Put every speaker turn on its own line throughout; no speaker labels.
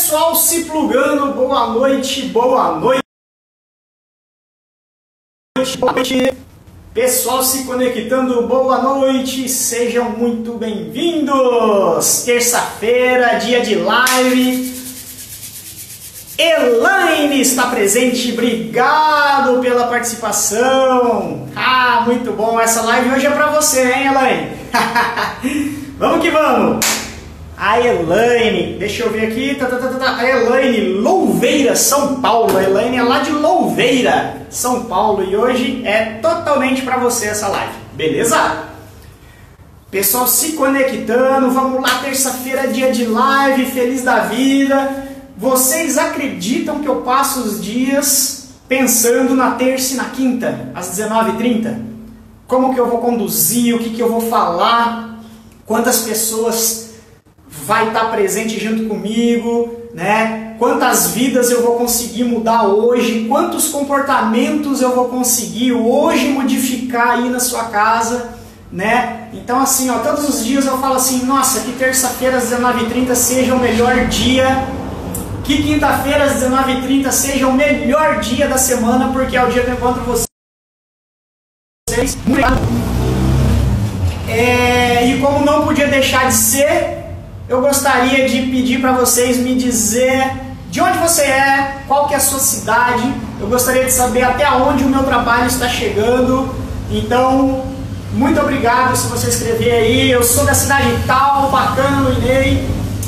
Pessoal se plugando, boa noite, boa noite. Boa noite. Pessoal se conectando, boa noite, sejam muito bem-vindos. Terça-feira, dia de live. Elaine está presente, obrigado pela participação. Ah, muito bom, essa live hoje é para você, hein, Elaine? Vamos que vamos. A Elaine, deixa eu ver aqui, a Elaine, Louveira, São Paulo. A Elaine é lá de Louveira, São Paulo, e hoje é totalmente para você essa live, beleza? Pessoal se conectando, vamos lá, terça-feira, dia de live, feliz da vida. Vocês acreditam que eu passo os dias pensando na terça e na quinta, às 19h30? Como que eu vou conduzir, o que que eu vou falar, quantas pessoas vai estar presente junto comigo, né? Quantas vidas eu vou conseguir mudar hoje, quantos comportamentos eu vou conseguir hoje modificar aí na sua casa, né? Então assim, ó, todos os dias eu falo assim, nossa, que terça-feira às 19h30 seja o melhor dia, que quinta-feira às 19h30 seja o melhor dia da semana, porque é o dia que eu encontro vocês. E como não podia deixar de ser, eu gostaria de pedir para vocês me dizer de onde você é, qual que é a sua cidade. Eu gostaria de saber até onde o meu trabalho está chegando. Então, muito obrigado se você escrever aí. Eu sou da cidade tal, bacana, Luinei.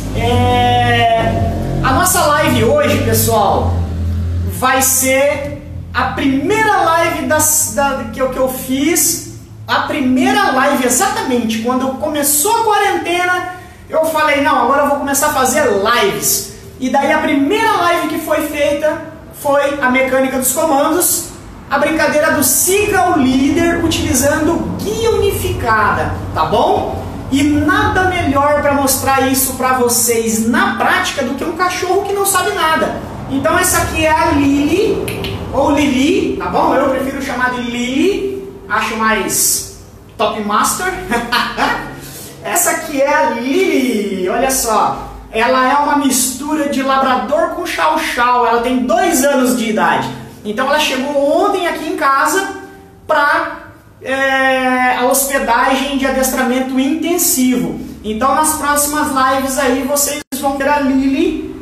A nossa live hoje, pessoal, vai ser a primeira live que eu fiz. A primeira live, exatamente, quando começou a quarentena, eu falei, não, agora eu vou começar a fazer lives. E daí a primeira live que foi feita foi a mecânica dos comandos, a brincadeira do Siga o Líder utilizando guia unificada, tá bom? E nada melhor para mostrar isso para vocês na prática do que um cachorro que não sabe nada. Então essa aqui é a Lily, ou Lili, tá bom? Eu prefiro chamar de Lily, acho mais top master. Essa aqui é a Lily, olha só, ela é uma mistura de labrador com chow-chow, ela tem 2 anos de idade. Então ela chegou ontem aqui em casa para a hospedagem de adestramento intensivo. Então nas próximas lives aí vocês vão ver a Lily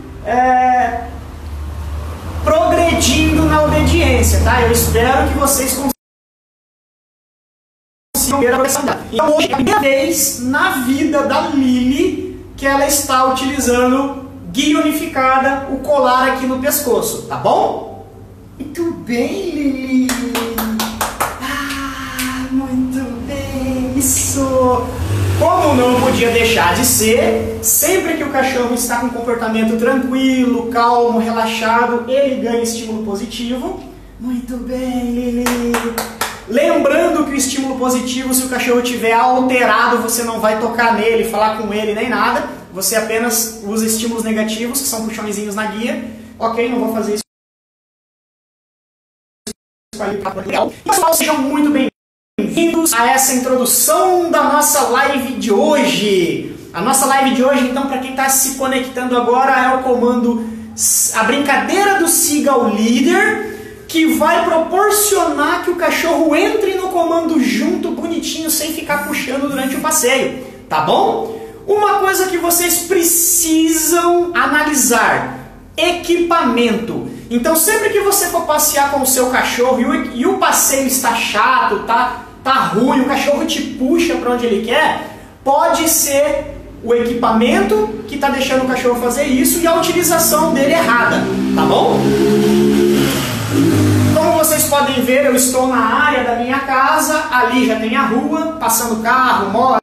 progredindo na obediência, tá? Eu espero que vocês consigam. Então hoje é a primeira vez na vida da Lily que ela está utilizando guia unificada, o colar aqui no pescoço, tá bom? Muito bem, Lily! Ah, muito bem, isso! Como não podia deixar de ser, sempre que o cachorro está com um comportamento tranquilo, calmo, relaxado, ele ganha estímulo positivo. Muito bem, Lily! Lembrando que o estímulo positivo, se o cachorro estiver alterado, você não vai tocar nele, falar com ele, nem nada. Você apenas usa estímulos negativos, que são puxõezinhos na guia. Ok, não vou fazer isso. Pessoal, sejam muito bem-vindos a essa introdução da nossa live de hoje. A nossa live de hoje, então, para quem está se conectando agora, é o comando, a brincadeira do Siga o Líder, que vai proporcionar que o cachorro entre no comando junto, bonitinho, sem ficar puxando durante o passeio, tá bom? Uma coisa que vocês precisam analisar, equipamento. Então sempre que você for passear com o seu cachorro e o passeio está chato, tá ruim, o cachorro te puxa para onde ele quer, pode ser o equipamento que está deixando o cachorro fazer isso e a utilização dele errada, tá bom? Como vocês podem ver, eu estou na área da minha casa, ali já tem a rua, passando carro, moto.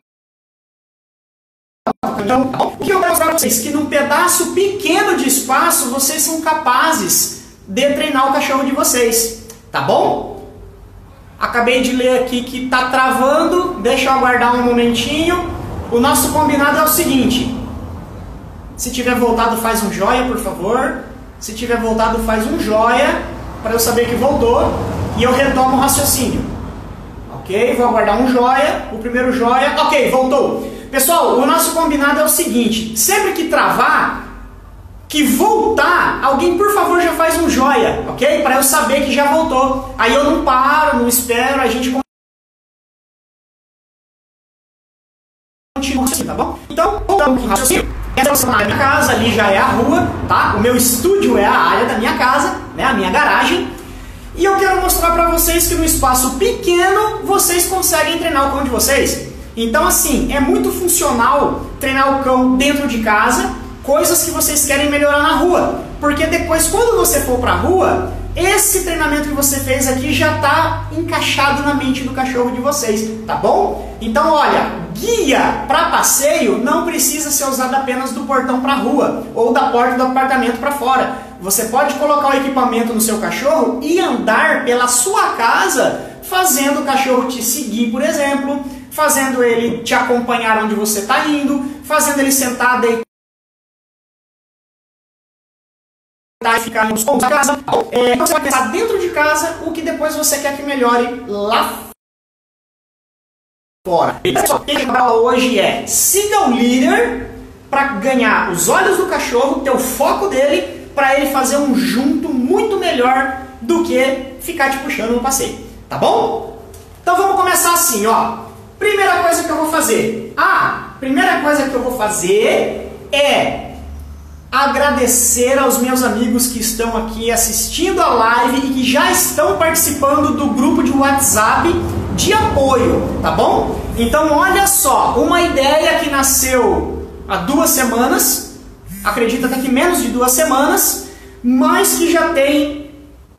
Então, o que eu quero mostrar para vocês? Que num pedaço pequeno de espaço, vocês são capazes de treinar o cachorro de vocês, tá bom? Acabei de ler aqui que está travando, deixa eu aguardar um momentinho. O nosso combinado é o seguinte, se tiver voltado faz um joia, por favor. Se tiver voltado faz um joia, para eu saber que voltou, e eu retomo o raciocínio. Ok? Vou aguardar um joia, o primeiro joia, ok, voltou. Pessoal, o nosso combinado é o seguinte, sempre que travar, que voltar, alguém por favor já faz um joia, ok? Para eu saber que já voltou. Aí eu não paro, não espero, a gente continua assim, tá bom? Então, voltando com o raciocínio. Essa é a minha casa, ali já é a rua, tá? O meu estúdio é a área da minha casa, né? A minha garagem. E eu quero mostrar para vocês que no espaço pequeno vocês conseguem treinar o cão de vocês. Então assim, é muito funcional treinar o cão dentro de casa, coisas que vocês querem melhorar na rua. Porque depois, quando você for para a rua, esse treinamento que você fez aqui já está encaixado na mente do cachorro de vocês, tá bom? Então olha, guia para passeio não precisa ser usado apenas do portão para a rua ou da porta do apartamento para fora. Você pode colocar o equipamento no seu cachorro e andar pela sua casa, fazendo o cachorro te seguir, por exemplo, fazendo ele te acompanhar onde você está indo, fazendo ele sentar, deitar e ficar nos pontos da casa. Você vai pensar dentro de casa o que depois você quer que melhore lá fora. Pessoal, o que eu falo hoje é: siga o líder para ganhar os olhos do cachorro, ter o foco dele, para ele fazer um junto muito melhor do que ficar te puxando no passeio, tá bom? Então vamos começar assim, ó. Primeira coisa que eu vou fazer. Primeira coisa que eu vou fazer é agradecer aos meus amigos que estão aqui assistindo a live e que já estão participando do grupo de WhatsApp de apoio, tá bom? Então olha só, uma ideia que nasceu há 2 semanas, acredito até que menos de 2 semanas, mas que já tem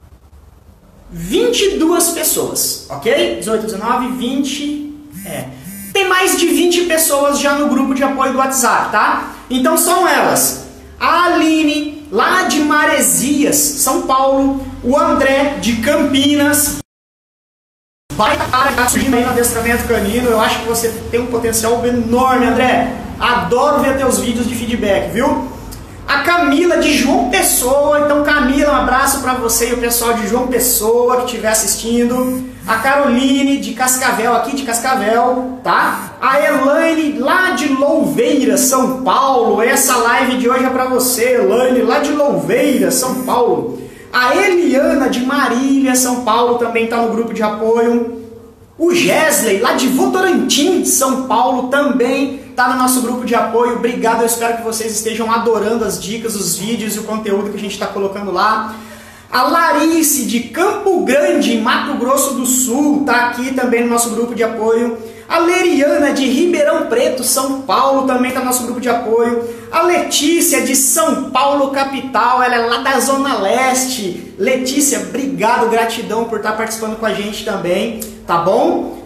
22 pessoas, ok? 18, 19, 20, tem mais de 20 pessoas já no grupo de apoio do WhatsApp, tá? Então são elas: a Aline, lá de Maresias, São Paulo, o André, de Campinas. Vai estar surgindo aí no adestramento canino, eu acho que você tem um potencial enorme, André. Adoro ver teus vídeos de feedback, viu? A Camila, de João Pessoa. Então Camila, um abraço para você e o pessoal de João Pessoa que estiver assistindo. A Caroline, de Cascavel, aqui de Cascavel, tá? A Elaine, lá de Louveira, São Paulo. Essa live de hoje é para você, Elaine, lá de Louveira, São Paulo. A Eliana, de Marília, São Paulo, também está no grupo de apoio. O Gesley, lá de Votorantim, São Paulo, também está no nosso grupo de apoio. Obrigado, eu espero que vocês estejam adorando as dicas, os vídeos e o conteúdo que a gente está colocando lá. A Larice, de Campo Grande, Mato Grosso do Sul, está aqui também no nosso grupo de apoio. A Leriana, de Ribeirão Preto, São Paulo, também está no nosso grupo de apoio. A Letícia, de São Paulo, capital, ela é lá da Zona Leste. Letícia, obrigado, gratidão por estar participando com a gente também, tá bom?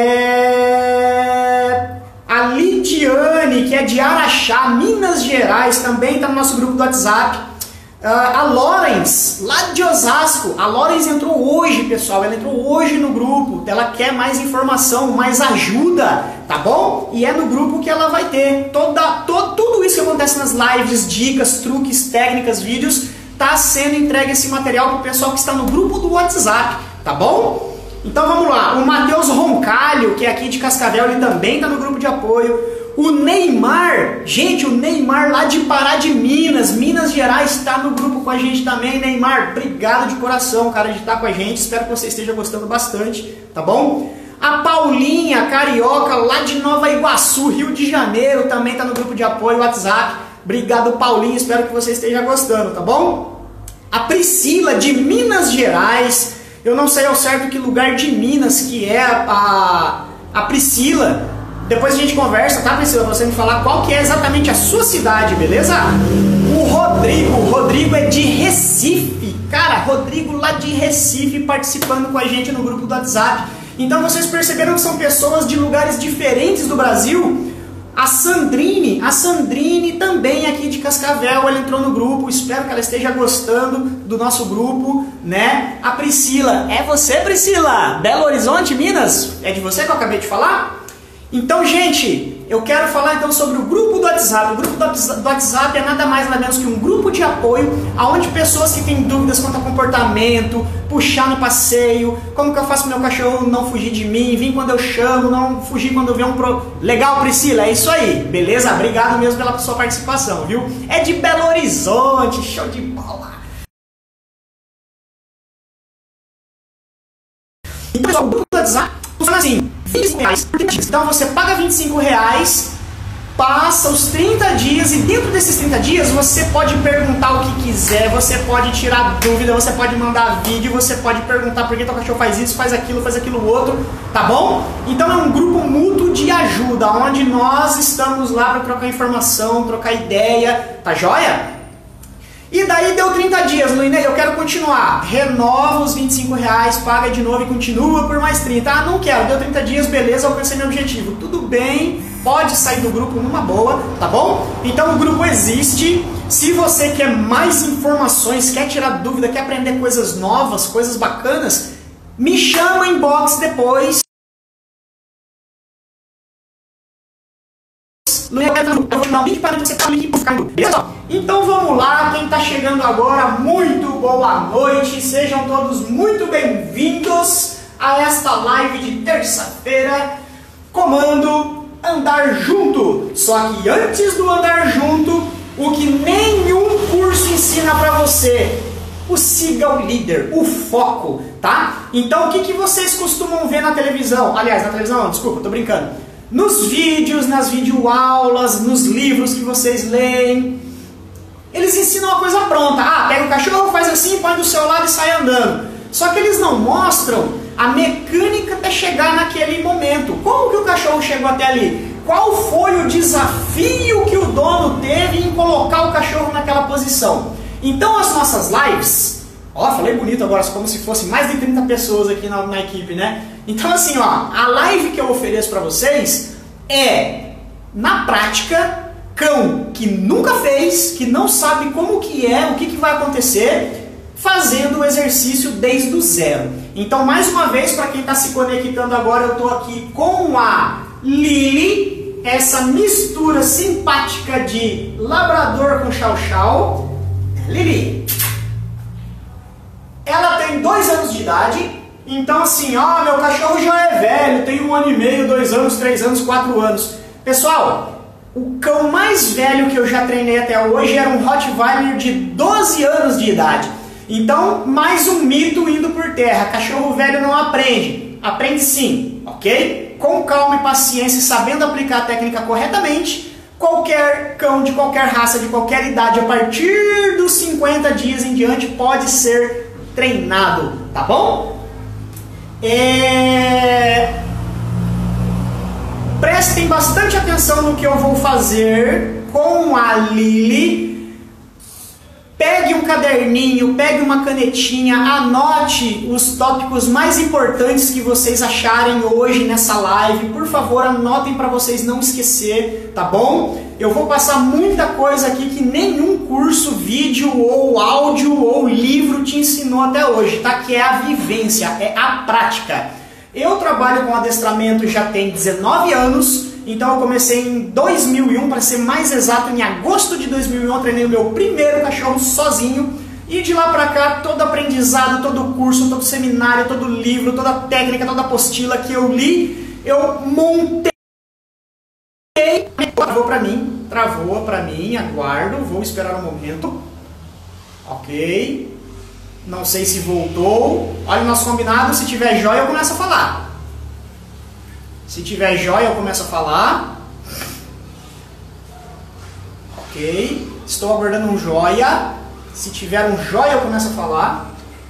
A Lidiane, que é de Araxá, Minas Gerais, também está no nosso grupo do WhatsApp. A Lorenz, lá de Osasco. A Lorenz entrou hoje, pessoal. Ela entrou hoje no grupo. Ela quer mais informação, mais ajuda, tá bom? E é no grupo que ela vai ter tudo isso que acontece nas lives, dicas, truques, técnicas, vídeos. Tá sendo entregue esse material para o pessoal que está no grupo do WhatsApp, tá bom? Então vamos lá. O Matheus Roncalho, que é aqui de Cascavel, ele também está no grupo de apoio. O Neymar, gente, o Neymar lá de Pará de Minas, Minas Gerais, está no grupo com a gente também. Neymar, obrigado de coração, cara, de estar com a gente. Espero que você esteja gostando bastante, tá bom? A Paulinha, carioca, lá de Nova Iguaçu, Rio de Janeiro, também está no grupo de apoio WhatsApp. Obrigado, Paulinho, espero que você esteja gostando, tá bom? A Priscila, de Minas Gerais, eu não sei ao certo que lugar de Minas que é a Priscila. Depois a gente conversa, tá, Priscila? Pra você me falar qual que é exatamente a sua cidade, beleza? O Rodrigo é de Recife. Cara, Rodrigo lá de Recife participando com a gente no grupo do WhatsApp. Então vocês perceberam que são pessoas de lugares diferentes do Brasil? A Sandrine também aqui de Cascavel, ela entrou no grupo. Espero que ela esteja gostando do nosso grupo, né? A Priscila, é você, Priscila? Belo Horizonte, Minas? É de você que eu acabei de falar? Então, gente, eu quero falar então sobre o grupo do do WhatsApp. O grupo do WhatsApp é nada mais nada menos que um grupo de apoio onde pessoas que têm dúvidas quanto a comportamento, puxar no passeio, como que eu faço pro meu cachorro não fugir de mim, vir quando eu chamo, não fugir quando vem Legal, Priscila, é isso aí, beleza? Obrigado mesmo pela sua participação, viu? É de Belo Horizonte, show de bola! Então, pessoal, o grupo do WhatsApp funciona assim, R$25 por 30 dias. Então você paga R$25, passa os 30 dias e dentro desses 30 dias você pode perguntar o que quiser, você pode tirar dúvida, você pode mandar vídeo, você pode perguntar por que teu cachorro faz isso, faz aquilo outro, tá bom? Então é um grupo mútuo de ajuda, onde nós estamos lá para trocar informação, trocar ideia, tá joia? E daí deu 30 dias, Luinei, eu quero continuar. Renova os R$25, paga de novo e continua por mais 30. Ah, não quero, deu 30 dias, beleza, alcancei meu objetivo. Tudo bem, pode sair do grupo numa boa, tá bom? Então o grupo existe. Se você quer mais informações, quer tirar dúvida, quer aprender coisas novas, coisas bacanas, me chama em inbox depois. Eu vou dar um link para você ficar no grupo. Então vamos lá, quem está chegando agora, muito boa noite, sejam todos muito bem-vindos a esta live de terça-feira, comando Andar Junto. Só que antes do Andar Junto, o que nenhum curso ensina para você, o siga o líder, o foco, tá? Então o que vocês costumam ver na televisão? Aliás, na televisão não, desculpa, tô brincando. Nos vídeos, nas videoaulas, nos livros que vocês leem, eles ensinam uma coisa pronta. Ah, pega o cachorro, faz assim, põe do seu lado e sai andando. Só que eles não mostram a mecânica até chegar naquele momento. Como que o cachorro chegou até ali? Qual foi o desafio que o dono teve em colocar o cachorro naquela posição? Então as nossas lives... Ó, falei bonito agora, como se fosse mais de 30 pessoas aqui na equipe, né? Então assim, ó, a live que eu ofereço para vocês é, na prática, cão que nunca fez, que não sabe como que é, o que vai acontecer, fazendo o exercício desde o zero. Então, mais uma vez, para quem está se conectando agora, eu estou aqui com a Lili, essa mistura simpática de labrador com chau-chau. Lili, ela tem 2 anos de idade. Então assim, ó, meu cachorro já é velho, tem 1 ano e meio, 2 anos, 3 anos, 4 anos. Pessoal, o cão mais velho que eu já treinei até hoje era um Rottweiler de 12 anos de idade. Então, mais um mito indo por terra. Cachorro velho não aprende. Aprende sim, ok? Com calma e paciência, sabendo aplicar a técnica corretamente, qualquer cão de qualquer raça, de qualquer idade, a partir dos 50 dias em diante, pode ser treinado, tá bom? Prestem bastante atenção no que eu vou fazer com a Lili. Pegue um caderninho, pegue uma canetinha, anote os tópicos mais importantes que vocês acharem hoje nessa live. Por favor, anotem para vocês não esquecer, tá bom? Eu vou passar muita coisa aqui que nenhum curso, vídeo ou áudio ou livro te ensinou até hoje, tá? Que é a vivência, é a prática. Eu trabalho com adestramento já tem 19 anos, então eu comecei em 2001, para ser mais exato, em agosto de 2001 eu treinei o meu primeiro cachorro sozinho. E de lá pra cá, todo aprendizado, todo curso, todo seminário, todo livro, toda técnica, toda apostila que eu li, eu montei. Travou pra mim, aguardo, vou esperar um momento. Ok. Não sei se voltou. Olha o nosso combinado, se tiver jóia eu começo a falar. Se tiver jóia eu começo a falar. Ok. Estou aguardando um jóia. Se tiver um jóia eu começo a falar.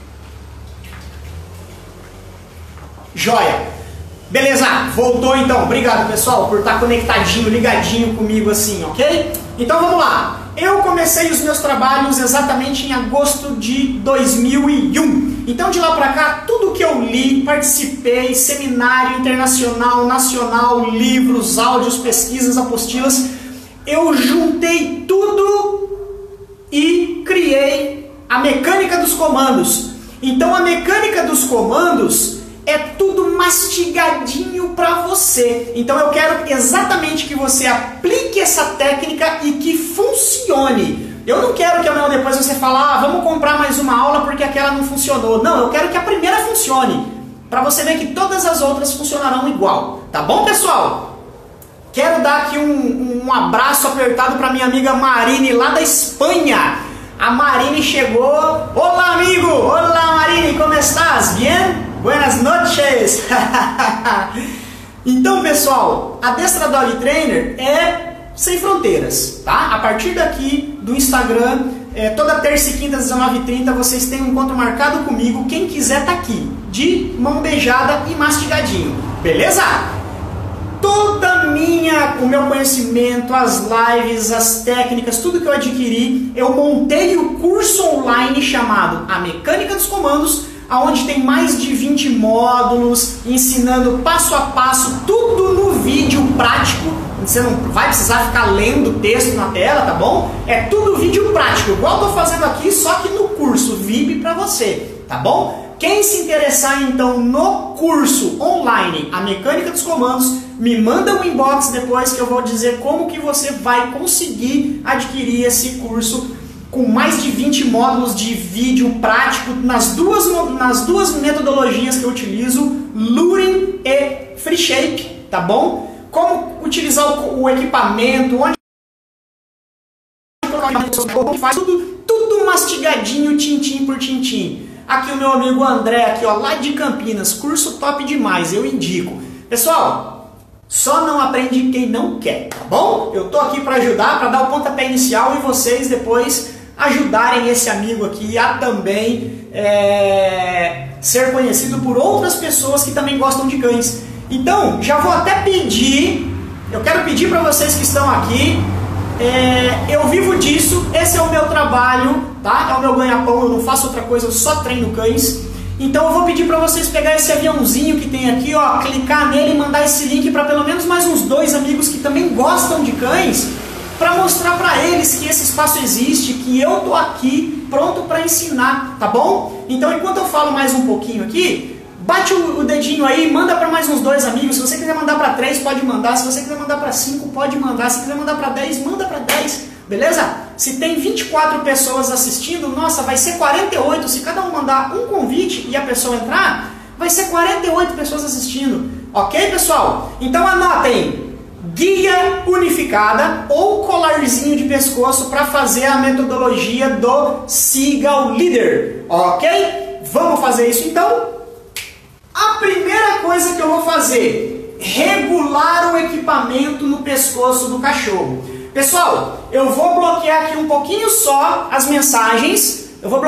Jóia. Beleza, voltou então. Obrigado, pessoal, por estar conectadinho, ligadinho comigo assim, ok? Então vamos lá. Eu comecei os meus trabalhos exatamente em agosto de 2001. Então de lá pra cá, tudo que eu li, participei, seminário internacional, nacional, livros, áudios, pesquisas, apostilas, eu juntei tudo e criei a mecânica dos comandos. Então a mecânica dos comandos é tudo mastigadinho para você. Então eu quero exatamente que você aplique essa técnica e que funcione. Eu não quero que amanhã depois você fale, vamos comprar mais uma aula porque aquela não funcionou. Não, eu quero que a primeira funcione, para você ver que todas as outras funcionarão igual. Tá bom, pessoal? Quero dar aqui um abraço apertado para minha amiga Marine, lá da Espanha. A Marine chegou. Olá, amigo! Olá, Marine, como estás? Bien? Buenas noches! Então, pessoal, a Destra Dog Trainer é sem fronteiras, tá? A partir daqui do Instagram, toda terça e quinta às 19h30, vocês têm um encontro marcado comigo. Quem quiser tá aqui, de mão beijada e mastigadinho, beleza? O meu conhecimento, as lives, as técnicas, tudo que eu adquiri, eu montei o curso online chamado A Mecânica dos Comandos, onde tem mais de 20 módulos, ensinando passo a passo, tudo no vídeo prático. Você não vai precisar ficar lendo texto na tela, tá bom? É tudo vídeo prático, igual eu tô fazendo aqui, só que no curso VIP para você, tá bom? Quem se interessar então no curso online A Mecânica dos Comandos, me manda um inbox depois que eu vou dizer como que você vai conseguir adquirir esse curso com mais de 20 módulos de vídeo prático nas duas metodologias que eu utilizo, Luring e Free Shape, tá bom? Como utilizar o equipamento, onde faz tudo mastigadinho, tintim por tintim. Aqui o meu amigo André, aqui, ó, lá de Campinas, curso top demais, eu indico. Pessoal, só não aprende quem não quer, tá bom? Eu tô aqui para ajudar, para dar o pontapé inicial e vocês depois ajudarem esse amigo aqui a também ser conhecido por outras pessoas que também gostam de cães. Então, já vou até pedir, eu quero pedir para vocês que estão aqui, eu vivo disso, esse é o meu trabalho, tá? É o meu ganha-pão, eu não faço outra coisa, eu só treino cães. Então eu vou pedir para vocês pegar esse aviãozinho que tem aqui, ó, clicar nele e mandar esse link para pelo menos mais uns 2 amigos que também gostam de cães, para mostrar para eles que esse espaço existe, que eu tô aqui pronto para ensinar, tá bom? Então enquanto eu falo mais um pouquinho aqui, bate o dedinho aí, manda para mais uns 2 amigos. Se você quiser mandar para 3, pode mandar. Se você quiser mandar para 5, pode mandar. Se quiser mandar para 10, manda para 10. Beleza? Se tem 24 pessoas assistindo, nossa, vai ser 48. Se cada um mandar um convite e a pessoa entrar, vai ser 48 pessoas assistindo. Ok, pessoal? Então anotem. Guia unificada ou colarzinho de pescoço para fazer a metodologia do Seagull Leader. Ok? Vamos fazer isso então? A primeira coisa que eu vou fazer, regular o equipamento no pescoço do cachorro. Pessoal, eu vou bloquear aqui um pouquinho só as mensagens.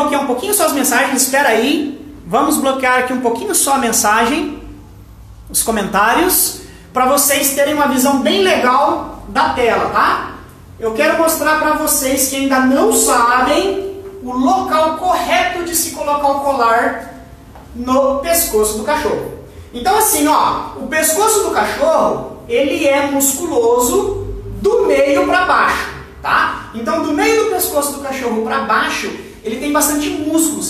Espera aí. Vamos bloquear aqui um pouquinho só a mensagem, os comentários, para vocês terem uma visão bem legal da tela, tá? Eu quero mostrar para vocês que ainda não sabem o local correto de se colocar o colar no pescoço do cachorro. Então assim, ó, o pescoço do cachorro, ele é musculoso do meio para baixo, tá? Então do meio do pescoço do cachorro para baixo, ele tem bastante músculos.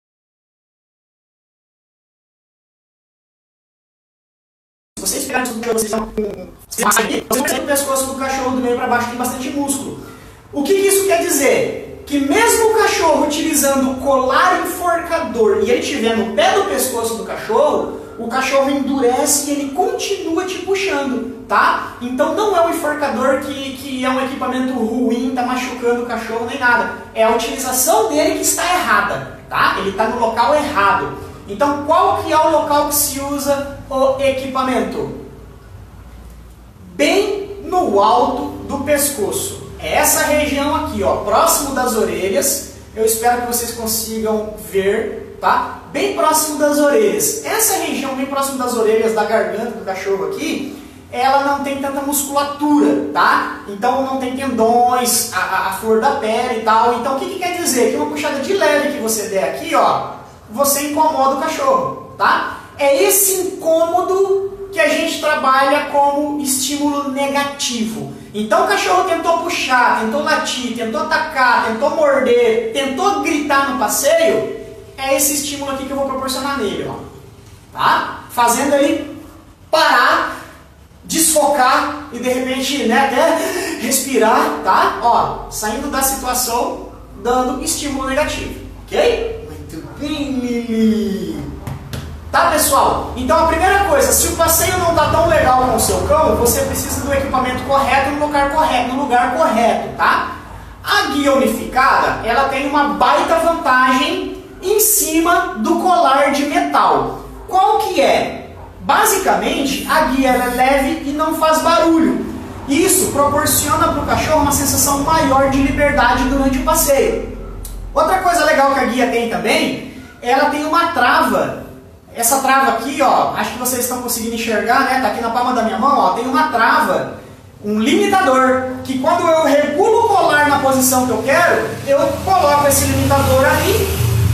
Se vocês pegarem isso, vocês vão o pescoço do cachorro do meio para baixo tem bastante músculo. O que isso quer dizer? Que mesmo o cachorro utilizando colar enforcador e ele estiver no pé do pescoço do cachorro, o cachorro endurece e ele continua te puxando, tá? Então não é um enforcador que é um equipamento ruim, tá machucando o cachorro nem nada. É a utilização dele que está errada, tá? Ele está no local errado. Então qual que é o local que se usa o equipamento? Bem no alto do pescoço. É essa região aqui, ó, próximo das orelhas. Eu espero que vocês consigam ver, tá? Bem próximo das orelhas. Essa região bem próximo das orelhas, da garganta do cachorro aqui, ela não tem tanta musculatura, tá? Então não tem tendões, a flor da pele e tal. Então o que quer dizer? Que uma puxada de leve que você der aqui, ó, você incomoda o cachorro, tá? É esse incômodo que a gente trabalha como estímulo negativo. Então o cachorro tentou puxar, tentou latir, tentou atacar, tentou morder, tentou gritar no passeio, é esse estímulo aqui que eu vou proporcionar nele, ó. tá? Fazendo ele parar, desfocar e de repente, né, até respirar, tá? Ó, saindo da situação, dando estímulo negativo, ok? Muito bem, Lili! Tá, pessoal? Então a primeira coisa, se o passeio não tá tão legal com o seu cão, você precisa do equipamento correto no lugar correto, tá? A guia unificada, ela tem uma baita vantagem em cima do colar de metal. Qual que é? Basicamente, a guia ela é leve e não faz barulho. Isso proporciona para o cachorro uma sensação maior de liberdade durante o passeio. Outra coisa legal que a guia tem também, ela tem uma trava. Essa trava aqui, ó, acho que vocês estão conseguindo enxergar, né? Tá aqui na palma da minha mão, ó, tem uma trava, um limitador, que quando eu regulo o colar na posição que eu quero, eu coloco esse limitador ali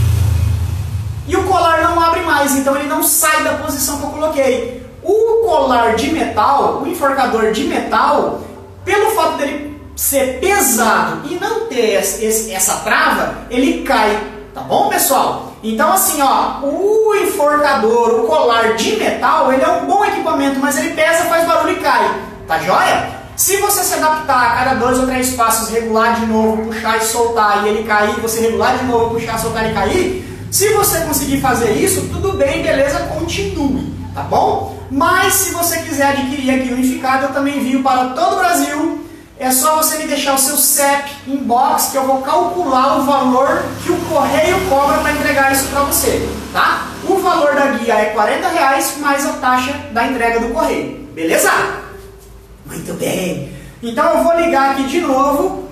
e o colar não abre mais, então ele não sai da posição que eu coloquei. O colar de metal, o enforcador de metal, pelo fato dele ser pesado e não ter essa trava, ele cai, tá bom, pessoal? Então assim, ó, o enforcador, o colar de metal, ele é um bom equipamento, mas ele pesa, faz barulho e cai, tá joia? Se você se adaptar a cada 2 ou 3 passos, regular de novo, puxar e soltar e ele cair, você regular de novo, puxar, soltar e cair, se você conseguir fazer isso, tudo bem, beleza, continue, tá bom? Mas se você quiser adquirir a guia unificada, eu também envio para todo o Brasil. É só você me deixar o seu CEP inbox que eu vou calcular o valor que o correio cobra para entregar isso para você, tá? O valor da guia é R$40 mais a taxa da entrega do correio, beleza? Muito bem. Então eu vou ligar aqui de novo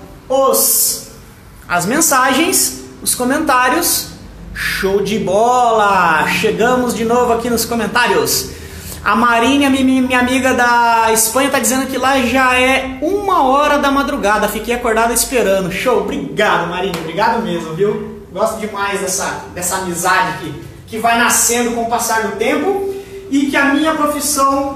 as mensagens, os comentários. Show de bola! Chegamos de novo aqui nos comentários. A Marinha, minha amiga da Espanha, está dizendo que lá já é 1h da madrugada. Fiquei acordada esperando. Show! Obrigado, Marinha. Obrigado mesmo, viu? Gosto demais dessa amizade que vai nascendo com o passar do tempo e que a minha profissão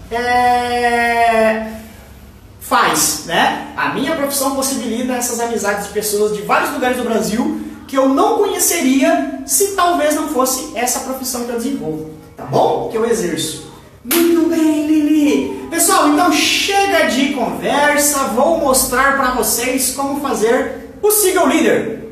faz, né? A minha profissão possibilita essas amizades de pessoas de vários lugares do Brasil que eu não conheceria se talvez não fosse essa profissão que eu desenvolvo, tá bom? Que eu exerço. Muito bem, Lili! Pessoal, então chega de conversa, vou mostrar para vocês como fazer o Siga o Líder.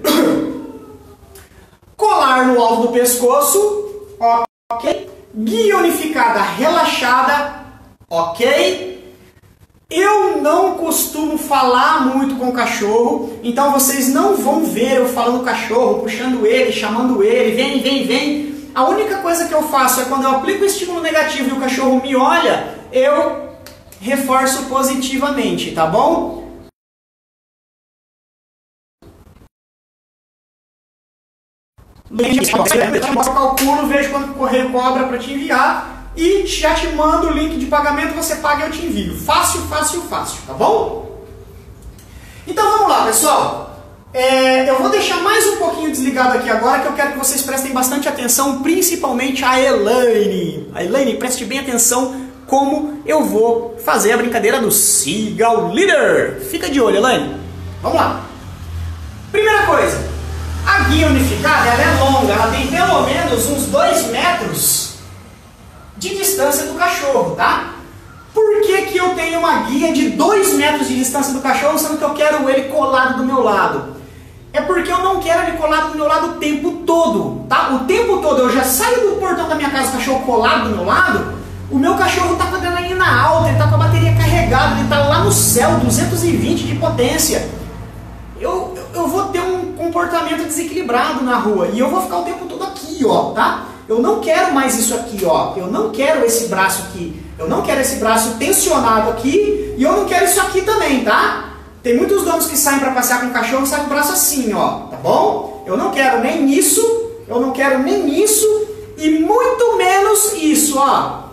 Colar no alto do pescoço, ok? Guia unificada relaxada, ok? Eu não costumo falar muito com o cachorro, então vocês não vão ver eu falando com o cachorro, puxando ele, chamando ele, vem, vem, vem. A única coisa que eu faço é quando eu aplico o estímulo negativo e o cachorro me olha, eu reforço positivamente, tá bom? Eu calculo, vejo quanto o correio cobra para te enviar e já te mando o link de pagamento, você paga e eu te envio. Fácil, fácil, fácil, tá bom? Então vamos lá, pessoal. Eu vou deixar mais um pouquinho desligado aqui agora, que eu quero que vocês prestem bastante atenção, principalmente a Elaine. A Elaine, preste bem atenção como eu vou fazer a brincadeira do Siga o Líder. Fica de olho, Elaine. Vamos lá. Primeira coisa, a guia unificada ela é longa, ela tem pelo menos uns 2 metros de distância do cachorro, tá? Por que que eu tenho uma guia de 2 metros de distância do cachorro, sendo que eu quero ele colado do meu lado? É porque eu não quero ele colado do meu lado o tempo todo, tá? O tempo todo eu já saio do portão da minha casa, o cachorro colado do meu lado, o meu cachorro tá com a adrenalina alta, ele tá com a bateria carregada, ele tá lá no céu, 220 de potência. Eu vou ter um comportamento desequilibrado na rua e eu vou ficar o tempo todo aqui, ó, tá? Eu não quero mais isso aqui, ó. Eu não quero esse braço aqui. Eu não quero esse braço tensionado aqui e eu não quero isso aqui também, tá? Tem muitos donos que saem para passear com o cachorro e saem com o braço assim, ó, tá bom? Eu não quero nem isso, eu não quero nem isso e muito menos isso, ó.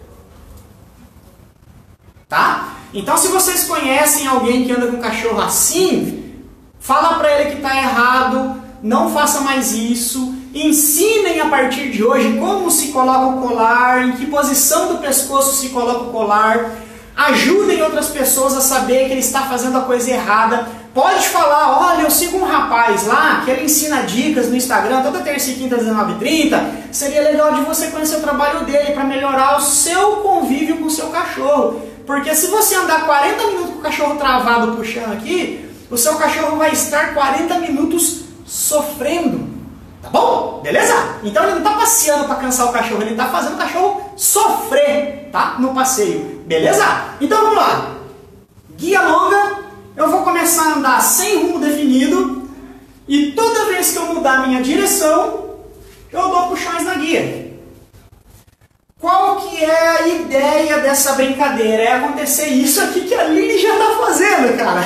Tá? Então se vocês conhecem alguém que anda com o cachorro assim, fala para ele que tá errado, não faça mais isso. Ensinem a partir de hoje como se coloca o colar, em que posição do pescoço se coloca o colar. Ajudem outras pessoas a saber que ele está fazendo a coisa errada. Pode falar, olha, eu sigo um rapaz lá que ele ensina dicas no Instagram toda terça e quinta às 19h30. Seria legal de você conhecer o trabalho dele para melhorar o seu convívio com o seu cachorro. Porque se você andar 40 minutos com o cachorro travado puxando aqui, o seu cachorro vai estar 40 minutos sofrendo. Tá bom? Beleza? Então ele não está passeando para cansar o cachorro, ele está fazendo o cachorro sofrer, tá? No passeio. Beleza? Então vamos lá. Guia longa. Eu vou começar a andar sem rumo definido e toda vez que eu mudar a minha direção, eu dou puxões na guia. Qual que é a ideia dessa brincadeira? É acontecer isso aqui que a Lili já está fazendo, cara.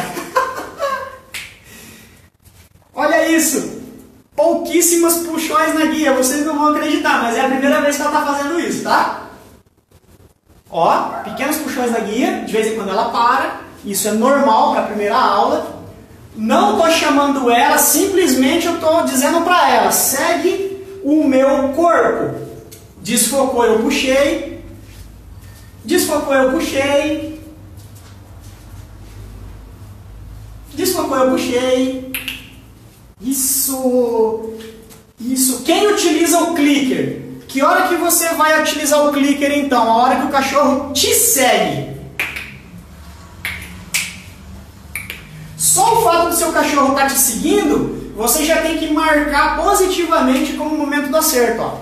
Olha isso. Pouquíssimas puxões na guia, vocês não vão acreditar, mas é a primeira vez que ela está fazendo isso, tá? Ó, pequenos puxões na guia, de vez em quando ela para. Isso é normal para a primeira aula. Não estou chamando ela, simplesmente eu estou dizendo para ela, segue o meu corpo. Desfocou, eu puxei. Desfocou, eu puxei. Desfocou, eu puxei. Isso. Isso. Quem utiliza o clicker? Que hora que você vai utilizar o clicker então? A hora que o cachorro te segue. Só o fato do seu cachorro estar te seguindo, você já tem que marcar positivamente como o momento do acerto. Ó.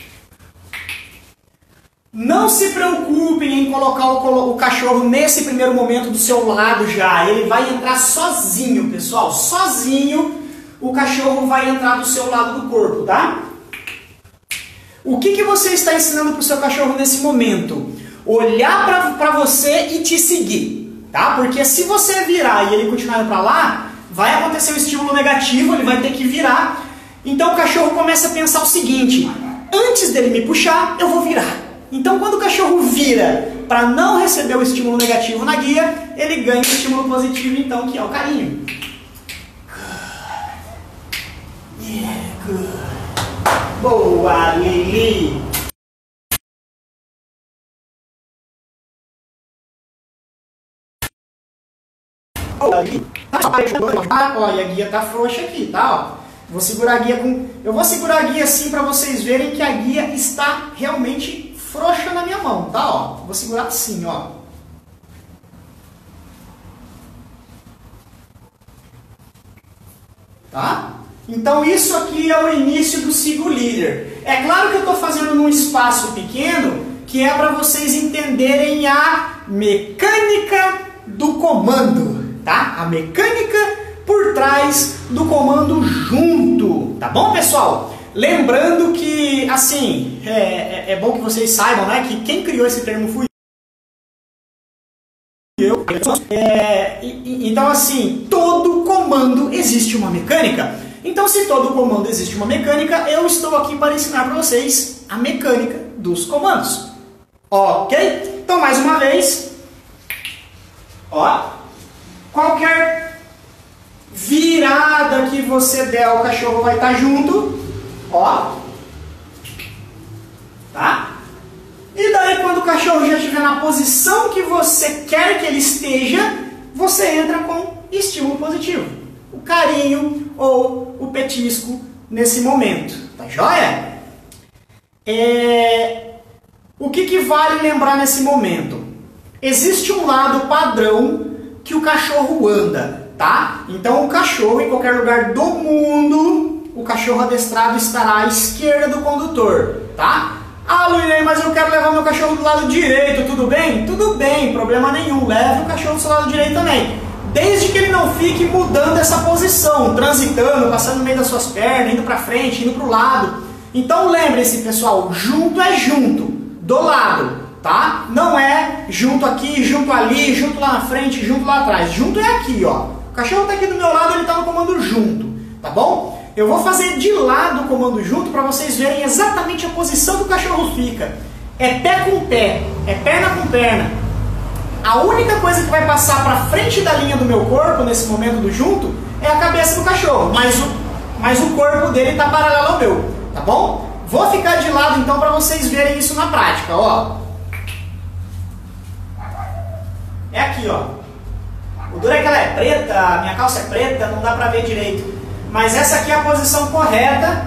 Não se preocupem em colocar o cachorro nesse primeiro momento do seu lado já. Ele vai entrar sozinho, pessoal. Sozinho o cachorro vai entrar do seu lado do corpo, tá? O que você está ensinando para o seu cachorro nesse momento? Olhar para você e te seguir. Tá? Porque se você virar e ele continuar indo para lá, vai acontecer um estímulo negativo, ele vai ter que virar. Então o cachorro começa a pensar o seguinte, antes dele me puxar, eu vou virar. Então quando o cachorro vira para não receber o estímulo negativo na guia, ele ganha o estímulo positivo então, que é o carinho. Yeah, good. Boa, Lili! Olha, a guia tá frouxa aqui, tá? Ó. Vou segurar a guia com... Eu vou segurar a guia assim para vocês verem que a guia está realmente frouxa na minha mão, tá? Ó. Vou segurar assim, ó. Tá? Então isso aqui é o início do Siga o Líder. É claro que eu estou fazendo num espaço pequeno, que é para vocês entenderem a mecânica do comando. Tá? A mecânica por trás do comando junto, tá bom, pessoal? Lembrando que, assim, é bom que vocês saibam, né, que quem criou esse termo fui eu. Então, assim, todo comando existe uma mecânica. Então, se todo comando existe uma mecânica, eu estou aqui para ensinar para vocês a mecânica dos comandos. Ok? Então, mais uma vez, ó. Qualquer virada que você der, o cachorro vai estar junto, ó, tá? E daí quando o cachorro já estiver na posição que você quer que ele esteja, você entra com estímulo positivo, o carinho ou o petisco nesse momento, tá joia? O que vale lembrar nesse momento? Existe um lado padrão que o cachorro anda, tá? Então o cachorro, em qualquer lugar do mundo, o cachorro adestrado estará à esquerda do condutor, tá? Ah, Luiz, mas eu quero levar meu cachorro do lado direito, tudo bem? Tudo bem, problema nenhum, leve o cachorro do seu lado direito também. Desde que ele não fique mudando essa posição, transitando, passando no meio das suas pernas, indo para frente, indo para o lado. Então lembre-se, pessoal, junto é junto, do lado. Tá? Não é junto aqui, junto ali, junto lá na frente, junto lá atrás. Junto é aqui, ó. O cachorro está aqui do meu lado, ele está no comando junto, tá bom? Eu vou fazer de lado o comando junto para vocês verem exatamente a posição que o cachorro fica. É pé com pé, é perna com perna. A única coisa que vai passar para frente da linha do meu corpo nesse momento do junto é a cabeça do cachorro, mas o corpo dele está paralelo ao meu, tá bom? Vou ficar de lado então para vocês verem isso na prática, ó. É aqui, ó. O duro é que ela é preta, a minha calça é preta, não dá pra ver direito. Mas essa aqui é a posição correta.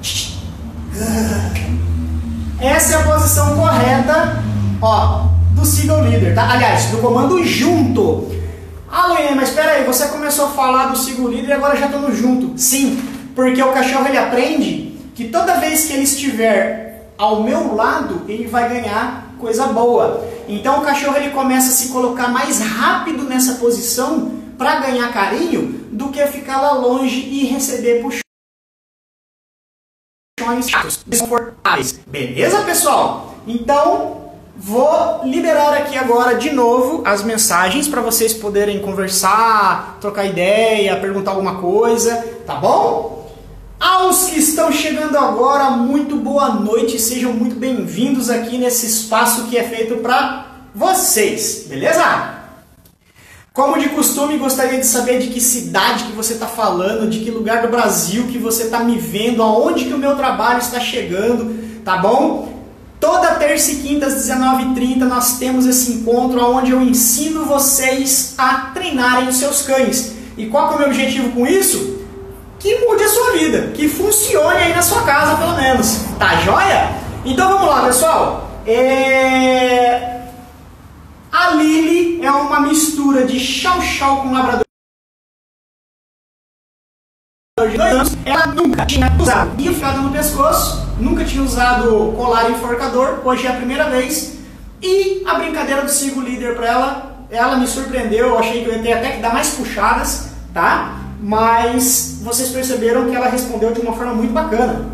Essa é a posição correta, ó, do Siga o Líder, tá? Aliás, do comando junto. Ah, Luiz, mas espera aí, você começou a falar do Siga o Líder e agora já estamos junto. Sim, porque o cachorro ele aprende que toda vez que ele estiver ao meu lado, ele vai ganhar coisa boa. Então o cachorro ele começa a se colocar mais rápido nessa posição para ganhar carinho do que ficar lá longe e receber puxões desconfortáveis. Beleza, pessoal? Então vou liberar aqui agora de novo as mensagens para vocês poderem conversar, trocar ideia, perguntar alguma coisa, tá bom? Aos que estão chegando agora, muito boa noite, sejam muito bem-vindos aqui nesse espaço que é feito para vocês, beleza? Como de costume, gostaria de saber de que cidade que você está falando, de que lugar do Brasil que você está me vendo, aonde que o meu trabalho está chegando, tá bom? Toda terça e quinta às 19h30 nós temos esse encontro onde eu ensino vocês a treinarem os seus cães. E qual que é o meu objetivo com isso? Que mude a sua vida, que funcione aí na sua casa pelo menos, tá joia? Então vamos lá, pessoal. A Lily é uma mistura de Chow Chow com labrador de 2 anos. Ela nunca tinha usado guia enfiada no pescoço, nunca tinha usado colar enforcador, hoje é a primeira vez. E a brincadeira do Siga o Líder para ela me surpreendeu, eu achei que eu ia ter até que dar mais puxadas, tá? Mas vocês perceberam que ela respondeu de uma forma muito bacana.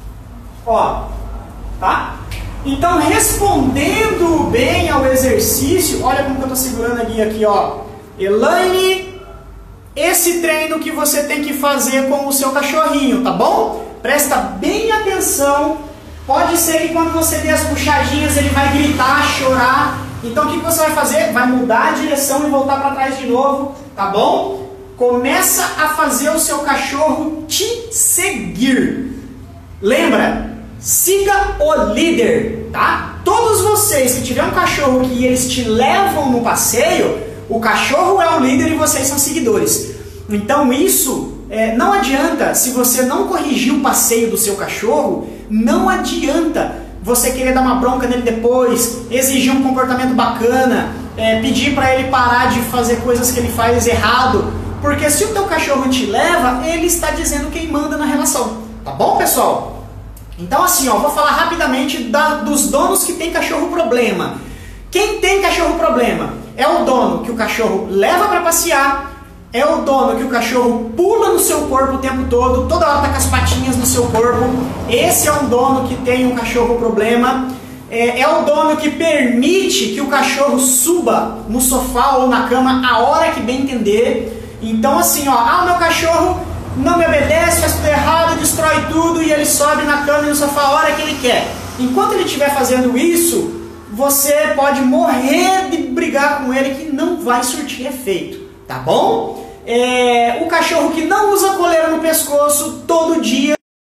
Ó, tá? Então, respondendo bem ao exercício, olha como que eu estou segurando a guia aqui, ó. Elaine, esse treino que você tem que fazer com o seu cachorrinho, tá bom? Presta bem atenção. Pode ser que quando você der as puxadinhas ele vai gritar, chorar. Então, o que você vai fazer? Vai mudar a direção e voltar para trás de novo, tá bom? Começa a fazer o seu cachorro te seguir. Lembra? Siga o líder, tá? Todos vocês que tiver um cachorro que eles te levam no passeio, o cachorro é o líder e vocês são seguidores. Então isso não adianta, se você não corrigir o passeio do seu cachorro, não adianta você querer dar uma bronca nele depois, exigir um comportamento bacana, pedir para ele parar de fazer coisas que ele faz errado. Porque se o teu cachorro te leva, ele está dizendo quem manda na relação. Tá bom, pessoal? Então assim, ó, vou falar rapidamente dos donos que tem cachorro problema. Quem tem cachorro problema? É o dono que o cachorro leva para passear, é o dono que o cachorro pula no seu corpo o tempo todo, toda hora tá com as patinhas no seu corpo. Esse é um dono que tem um cachorro problema. É o dono que permite que o cachorro suba no sofá ou na cama a hora que bem entender. Então assim, ó, o meu cachorro não me obedece, faz tudo errado, destrói tudo e ele sobe na cama e no sofá a hora que ele quer. Enquanto ele estiver fazendo isso, você pode morrer de brigar com ele que não vai surtir efeito, tá bom? O cachorro que não usa coleira no pescoço todo dia.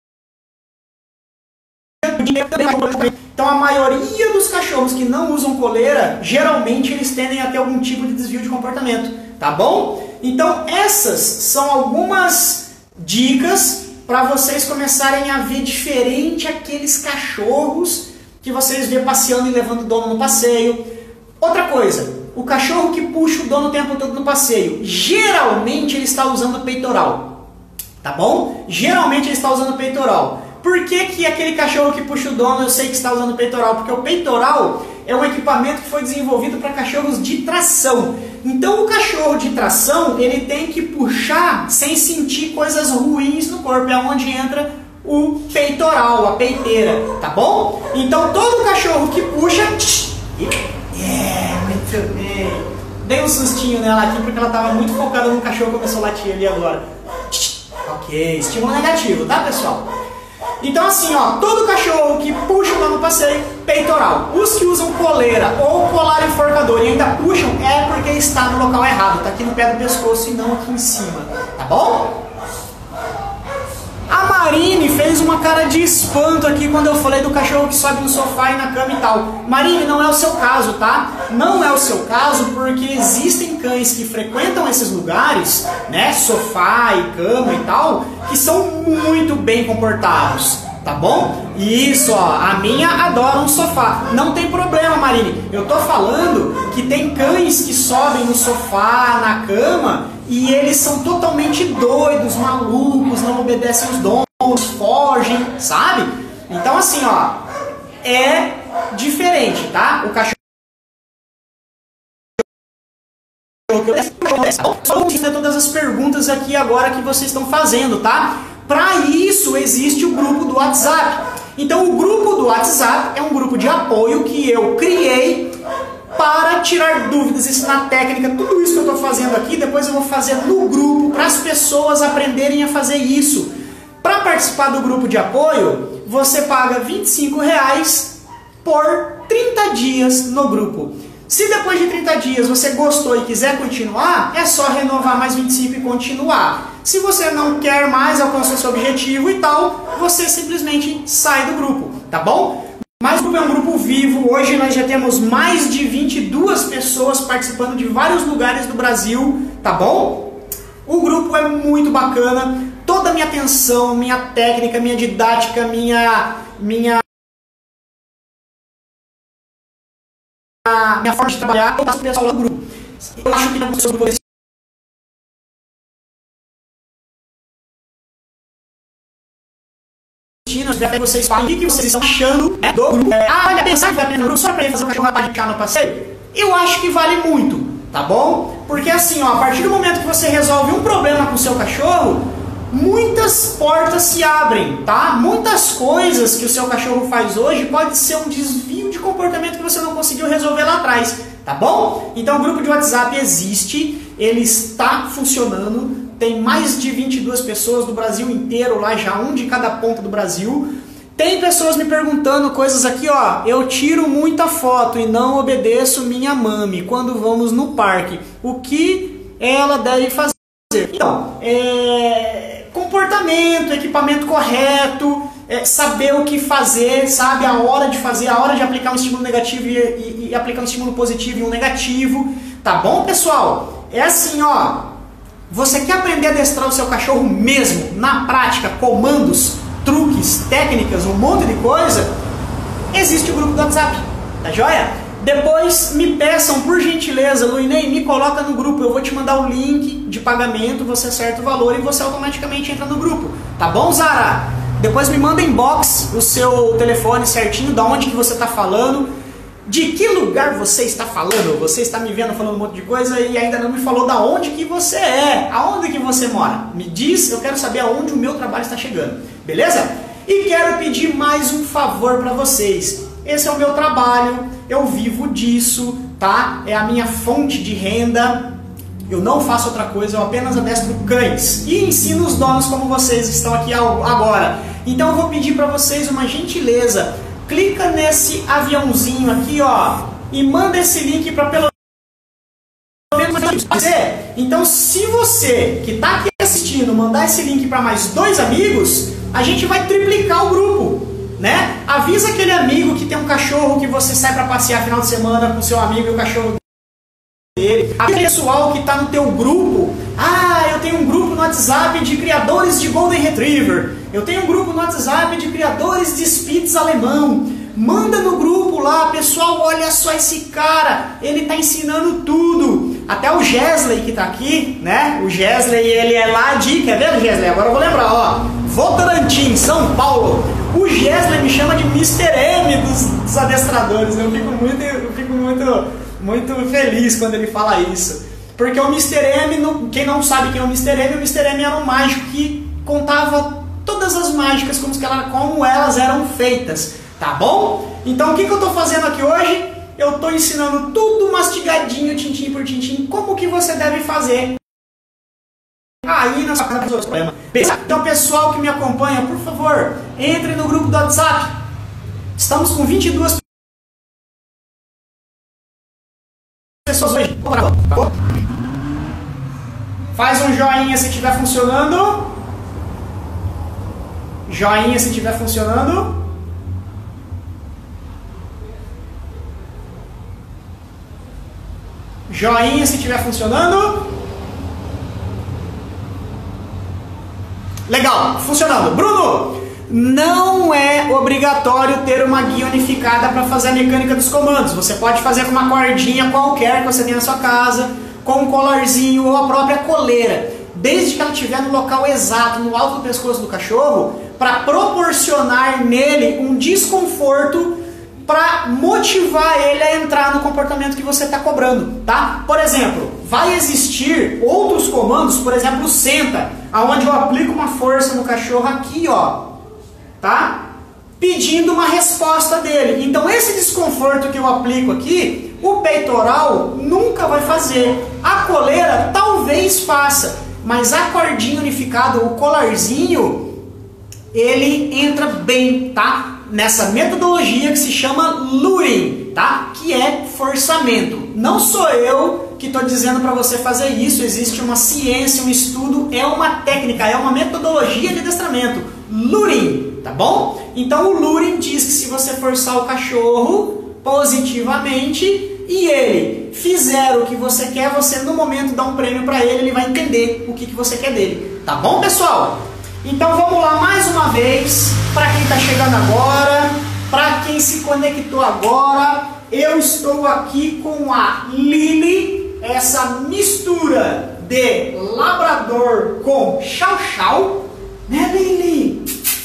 Então a maioria dos cachorros que não usam coleira, geralmente eles tendem a ter algum tipo de desvio de comportamento, tá bom? Então essas são algumas dicas para vocês começarem a ver diferente aqueles cachorros que vocês vê passeando e levando o dono no passeio. Outra coisa, o cachorro que puxa o dono o tempo todo no passeio, geralmente ele está usando peitoral, tá bom? Geralmente ele está usando peitoral. Por que aquele cachorro que puxa o dono eu sei que está usando peitoral? Porque o peitoral é um equipamento que foi desenvolvido para cachorros de tração. Então o cachorro de tração, ele tem que puxar sem sentir coisas ruins no corpo. É onde entra o peitoral, a peiteira, tá bom? Então todo cachorro que puxa... muito bem. Dei um sustinho nela aqui porque ela estava muito focada no cachorro que começou a latir ali agora. Ok, estímulo negativo, tá, pessoal? Então assim, ó, todo cachorro que puxa o dono no passeio, peitoral. Os que usam coleira ou colar enforcador e ainda puxam é porque está no local errado. Tá aqui no pé do pescoço e não aqui em cima, tá bom? A Marine fez uma cara de espanto aqui quando eu falei do cachorro que sobe no sofá e na cama e tal. Marine, não é o seu caso, tá? Não é o seu caso porque existem cães que frequentam esses lugares, né? Sofá e cama e tal, que são muito bem comportados, tá bom? Isso, ó, a minha adora um sofá. Não tem problema, Marine. Eu tô falando que tem cães que sobem no sofá, na cama, e eles são totalmente doidos, malucos, não obedecem os donos, fogem, sabe? Então assim, ó, é diferente, tá? O cachorro... Só vou responder todas as perguntas aqui agora que vocês estão fazendo, tá? Para isso existe o grupo do WhatsApp. Então o grupo do WhatsApp é um grupo de apoio que eu criei para tirar dúvidas, ensinar técnica, tudo isso que eu estou fazendo aqui, depois eu vou fazer no grupo para as pessoas aprenderem a fazer isso. Para participar do grupo de apoio, você paga R$25 por 30 dias no grupo. Se depois de 30 dias você gostou e quiser continuar, é só renovar mais 25 e continuar. Se você não quer mais, alcançou seu objetivo e tal, você simplesmente sai do grupo, tá bom? Mas o grupo é um grupo vivo, hoje nós já temos mais de 22 pessoas participando de vários lugares do Brasil, tá bom? O grupo é muito bacana, toda a minha atenção, minha técnica, minha didática, minha forma de trabalhar, eu passo para o pessoal do grupo. Eu acho que não é sobre você. Vocês falam o que vocês estão achando do grupo. Olha, pensar que vai aprender no grupo só para fazer um cachorro rapaz no passeio? Eu acho que vale muito, tá bom? Porque assim, ó, a partir do momento que você resolve um problema com o seu cachorro, muitas portas se abrem, tá? Muitas coisas que o seu cachorro faz hoje pode ser um desvio de comportamento que você não conseguiu resolver lá atrás, tá bom? Então o grupo de WhatsApp existe, ele está funcionando. Tem mais de 22 pessoas do Brasil inteiro lá já, um de cada ponta do Brasil. Tem pessoas me perguntando coisas aqui, ó. Eu tiro muita foto e não obedeço minha mami quando vamos no parque. O que ela deve fazer? Então, comportamento, equipamento correto, saber o que fazer, sabe? A hora de fazer, a hora de aplicar um estímulo negativo e aplicar um estímulo positivo e um negativo. Tá bom, pessoal? É assim, ó. Você quer aprender a adestrar o seu cachorro mesmo, na prática, comandos, truques, técnicas, um monte de coisa? Existe o grupo do WhatsApp, tá joia? Depois me peçam, por gentileza, Luinei, me coloca no grupo, eu vou te mandar o link de pagamento, você acerta o valor e você automaticamente entra no grupo, tá bom, Zara? Depois me manda inbox o seu telefone certinho, da onde que você está falando, de que lugar você está falando? Você está me vendo falando um monte de coisa e ainda não me falou da onde que você é, aonde que você mora. Me diz, eu quero saber aonde o meu trabalho está chegando, beleza? E quero pedir mais um favor para vocês. Esse é o meu trabalho, eu vivo disso, tá? É a minha fonte de renda. Eu não faço outra coisa, eu apenas adestro cães e ensino os donos como vocês estão aqui agora. Então eu vou pedir para vocês uma gentileza. Clica nesse aviãozinho aqui, ó, e manda esse link para pelo menos você. Então, se você que está aqui assistindo mandar esse link para mais 2 amigos, a gente vai triplicar o grupo, né? Avisa aquele amigo que tem um cachorro que você sai para passear final de semana com seu amigo e o cachorro dele. Aquele pessoal que está no teu grupo, eu tenho um grupo no WhatsApp de criadores de Golden Retriever. Eu tenho um grupo no WhatsApp de criadores de Spitz alemão. Manda no grupo lá, pessoal, olha só esse cara, ele está ensinando tudo. Até o Gesley que está aqui, né? O Gesley, ele é lá de... Quer ver, Gesley? Agora eu vou lembrar, ó. Votorantim, São Paulo. O Gesley me chama de Mr. M dos adestradores. Eu fico muito feliz quando ele fala isso. Porque o Mr. M, quem não sabe quem é o Mr. M era um mágico que contava todas as mágicas como elas eram feitas, tá bom? Então o que eu estou fazendo aqui hoje? Eu estou ensinando tudo mastigadinho, tintim por tintim, como que você deve fazer aí na sua casa. Então pessoal que me acompanha, por favor, entre no grupo do WhatsApp. Estamos com 22 pessoas hoje. Faz um joinha se estiver funcionando. Joinha se estiver funcionando. Joinha se estiver funcionando. Legal, funcionando. Bruno, não é obrigatório ter uma guia unificada para fazer a mecânica dos comandos. Você pode fazer com uma cordinha qualquer que você tenha na sua casa, com um colarzinho ou a própria coleira, desde que ela estiver no local exato, no alto do pescoço do cachorro, para proporcionar nele um desconforto para motivar ele a entrar no comportamento que você está cobrando, tá? Por exemplo, vai existir outros comandos, por exemplo, o senta, aonde eu aplico uma força no cachorro aqui, ó, tá? Pedindo uma resposta dele. Então esse desconforto que eu aplico aqui, o peitoral nunca vai fazer. A coleira talvez faça, mas a cordinha unificada, o colarzinho, ele entra bem, tá? Nessa metodologia que se chama luring, tá? Que é forçamento. Não sou eu que estou dizendo para você fazer isso, existe uma ciência, um estudo, é uma técnica, é uma metodologia de adestramento. Luring, tá bom? Então o luring diz que se você forçar o cachorro positivamente e ele fizer o que você quer, você no momento dá um prêmio para ele, ele vai entender o que você quer dele. Tá bom, pessoal? Então vamos lá mais uma vez, para quem está chegando agora, para quem se conectou agora, eu estou aqui com a Lily, essa mistura de labrador com chow-chow, né, Lily?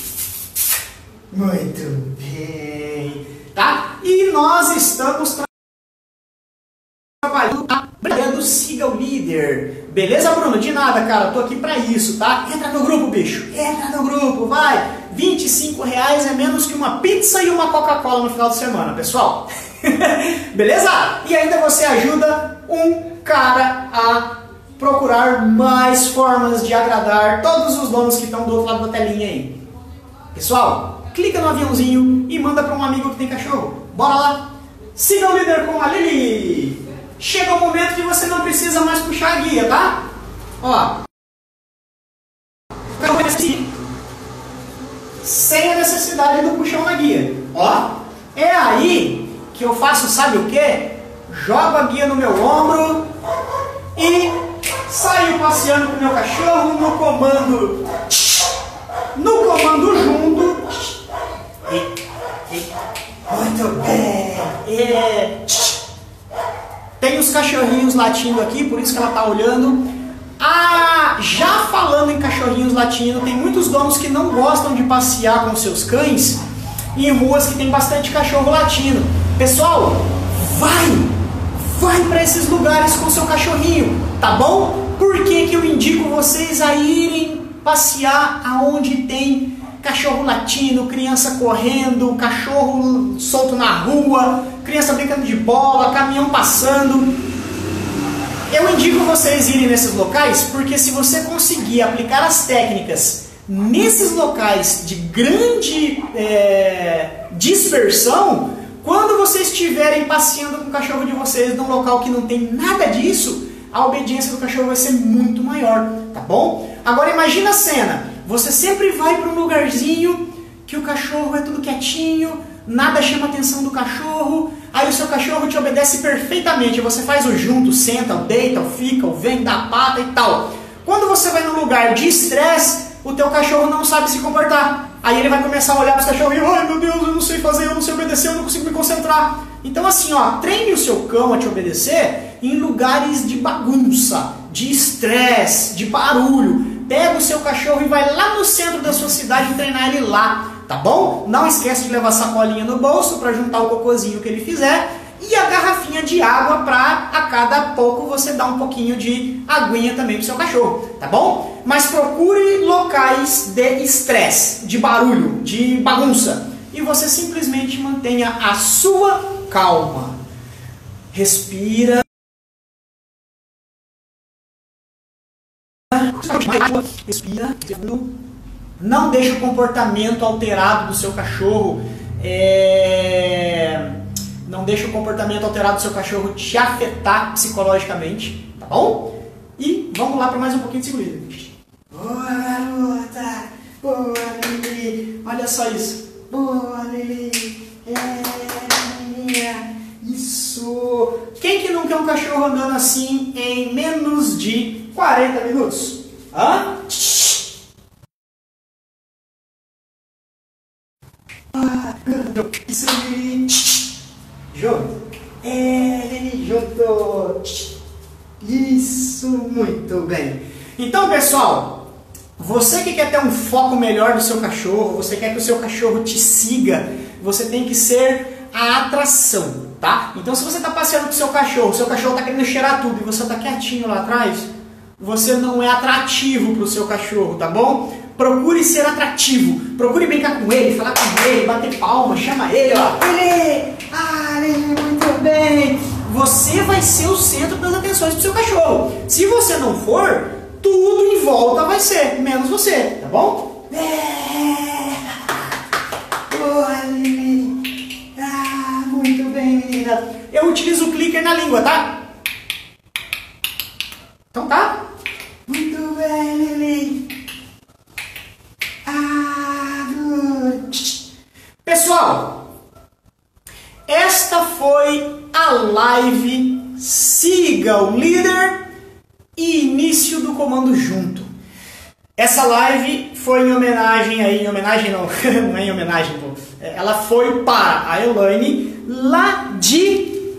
Muito bem, tá? E nós estamos trabalhando do Siga o Líder. Beleza, Bruno? De nada, cara. Tô aqui pra isso, tá? Entra no grupo, bicho. Entra no grupo, vai. R$25 é menos que uma pizza e uma Coca-Cola no final de semana, pessoal. Beleza? E ainda você ajuda um cara a procurar mais formas de agradar todos os donos que estão do outro lado da telinha aí. Pessoal, clica no aviãozinho e manda para um amigo que tem cachorro. Bora lá. Siga o Líder com a Lily. Chega o momento que você não precisa mais puxar a guia, tá? Ó. Sem a necessidade do puxão na guia. Ó. É aí que eu faço, sabe o quê? Jogo a guia no meu ombro e saio passeando com o meu cachorro no comando. No comando junto. Muito bem. Tem os cachorrinhos latindo aqui, por isso que ela está olhando. Ah, já falando em cachorrinhos latindo, tem muitos donos que não gostam de passear com seus cães em ruas que tem bastante cachorro latindo. Pessoal, vai para esses lugares com seu cachorrinho, tá bom? Por que que eu indico vocês a irem passear aonde tem cachorro latindo, criança correndo, cachorro solto na rua, criança brincando de bola, caminhão passando? Eu indico vocês irem nesses locais porque se você conseguir aplicar as técnicas nesses locais de grande dispersão, quando vocês estiverem passeando com o cachorro de vocês num local que não tem nada disso, a obediência do cachorro vai ser muito maior, tá bom? Agora imagina a cena. Você sempre vai para um lugarzinho que o cachorro é tudo quietinho, nada chama a atenção do cachorro, aí o seu cachorro te obedece perfeitamente, você faz o junto, senta, o deita, o fica, o vem, dá a pata e tal. Quando você vai num lugar de estresse, o teu cachorro não sabe se comportar. Aí ele vai começar a olhar para os cachorros e, ai meu Deus, eu não sei fazer, eu não sei obedecer, eu não consigo me concentrar. Então assim, ó, treine o seu cão a te obedecer em lugares de bagunça, de estresse, de barulho. Pega o seu cachorro e vai lá no centro da sua cidade e treinar ele lá, tá bom? Não esquece de levar sacolinha no bolso para juntar o cocôzinho que ele fizer e a garrafinha de água para a cada pouco você dar um pouquinho de aguinha também pro seu cachorro, tá bom? Mas procure locais de estresse, de barulho, de bagunça e você simplesmente mantenha a sua calma. Respira. Respira. Não deixe o comportamento alterado do seu cachorro não deixe o comportamento alterado do seu cachorro te afetar psicologicamente, tá bom? E vamos lá para mais um pouquinho de segurança. Boa, garota! Boa, Lili! Olha só isso. Boa, Lili. Isso. Quem que não quer um cachorro andando assim em menos de 40 minutos? Hã? Isso, Lili. Junto. Lili, junto. Isso, muito bem. Então, pessoal, você que quer ter um foco melhor no seu cachorro, você quer que o seu cachorro te siga, você tem que ser a atração, tá? Então, se você está passeando com o seu cachorro está querendo cheirar tudo e você está quietinho lá atrás, você não é atrativo para o seu cachorro, tá bom? Procure ser atrativo, procure brincar com ele, falar com ele, bater palma, chama ele, ó. Ele, muito bem. Você vai ser o centro das atenções do seu cachorro. Se você não for, tudo em volta vai ser, menos você, tá bom? Muito bem, menina. Eu utilizo o clicker na língua, tá? Então tá? Muito bem, Lili. Good. Pessoal, esta foi a live Siga o Líder e início do comando junto. Essa live foi em homenagem não é em homenagem, pô. Ela foi para a Elaine lá de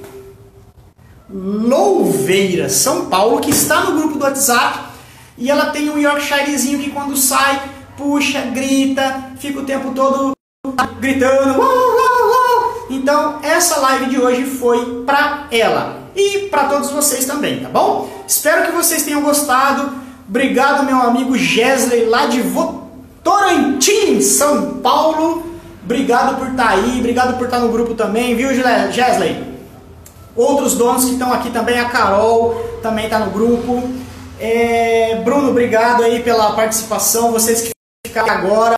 Louveira, São Paulo, que está no grupo do WhatsApp, e ela tem um Yorkshirezinho que quando sai, puxa, grita, fica o tempo todo gritando. Uau, uau, uau. Então, essa live de hoje foi para ela e para todos vocês também, tá bom? Espero que vocês tenham gostado. Obrigado, meu amigo Gesley, lá de Votorantim, São Paulo. Obrigado por estar aí, obrigado por estar no grupo também, viu, Gesley? Outros donos que estão aqui também, a Carol também está no grupo. Bruno, obrigado aí pela participação, vocês que ficaram agora.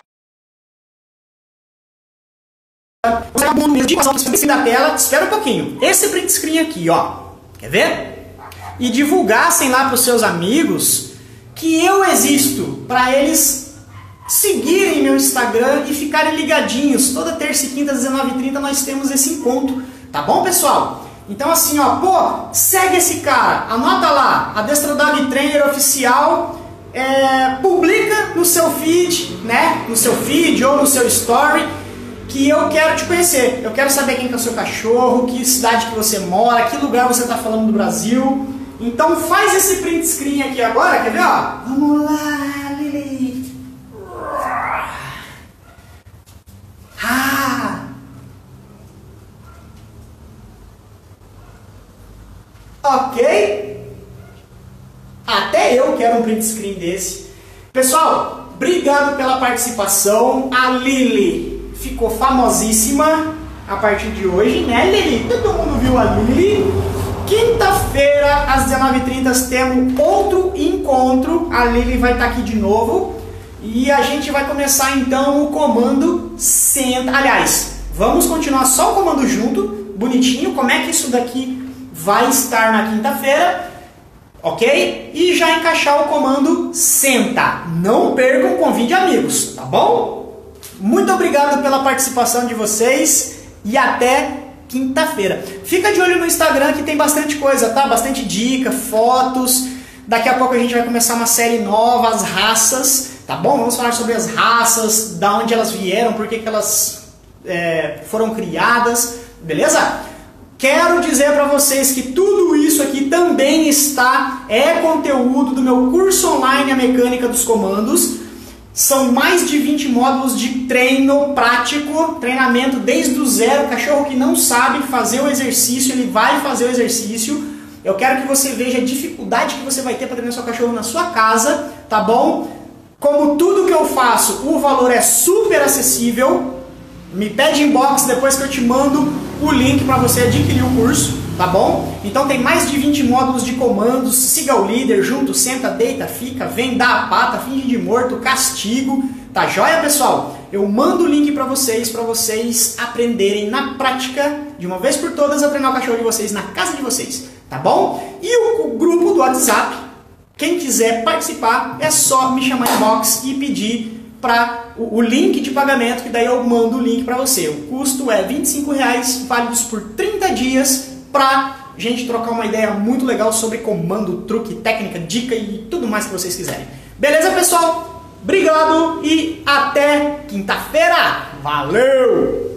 Da tela, espera um pouquinho. Esse print screen aqui, ó, quer ver? E divulgassem lá para os seus amigos que eu existo, para eles seguirem meu Instagram e ficarem ligadinhos. Toda terça e quinta às 19h30 nós temos esse encontro, tá bom, pessoal? Então assim, ó, pô, segue esse cara, anota lá, Adestrador Trainer Oficial, publica no seu feed, né? No seu feed ou no seu story, que eu quero te conhecer. Eu quero saber quem que é o seu cachorro, que cidade que você mora, que lugar você está falando do Brasil. Então faz esse print screen aqui agora, quer ver, ó? Vamos lá, Lili. Ok? Até eu quero um print screen desse. Pessoal, obrigado pela participação. A Lili ficou famosíssima a partir de hoje, né, Lili? Todo mundo viu a Lili. Quinta-feira, às 19h30, temos outro encontro. A Lili vai estar aqui de novo. E a gente vai começar, então, o comando senta. Aliás, vamos continuar só o comando junto, bonitinho. Como é que isso daqui vai estar na quinta-feira, ok? E já encaixar o comando senta. Não percam, convide amigos, tá bom? Muito obrigado pela participação de vocês e até quinta-feira. Fica de olho no Instagram que tem bastante coisa, tá? Bastante dica, fotos. Daqui a pouco a gente vai começar uma série nova, as raças, tá bom? Vamos falar sobre as raças, da onde elas vieram, por que elas foram criadas, beleza? Quero dizer para vocês que tudo isso aqui também é conteúdo do meu curso online, a Mecânica dos Comandos. São mais de 20 módulos de treino prático, treinamento desde o zero. O cachorro que não sabe fazer o exercício, ele vai fazer o exercício. Eu quero que você veja a dificuldade que você vai ter para treinar seu cachorro na sua casa, tá bom? Como tudo que eu faço, o valor é super acessível. Me pede inbox depois que eu te mando o link para você adquirir o curso, tá bom? Então tem mais de 20 módulos de comandos, siga o líder, junto, senta, deita, fica, vem, dá a pata, finge de morto, castigo, tá joia, pessoal? Eu mando o link para vocês aprenderem na prática, de uma vez por todas, a treinar o cachorro de vocês na casa de vocês, tá bom? E o grupo do WhatsApp, quem quiser participar, é só me chamar em inbox e pedir para o link de pagamento, que daí eu mando o link para você. O custo é R$25, válidos por 30 dias, para gente trocar uma ideia muito legal sobre comando, truque, técnica, dica e tudo mais que vocês quiserem. Beleza, pessoal? Obrigado e até quinta-feira. Valeu!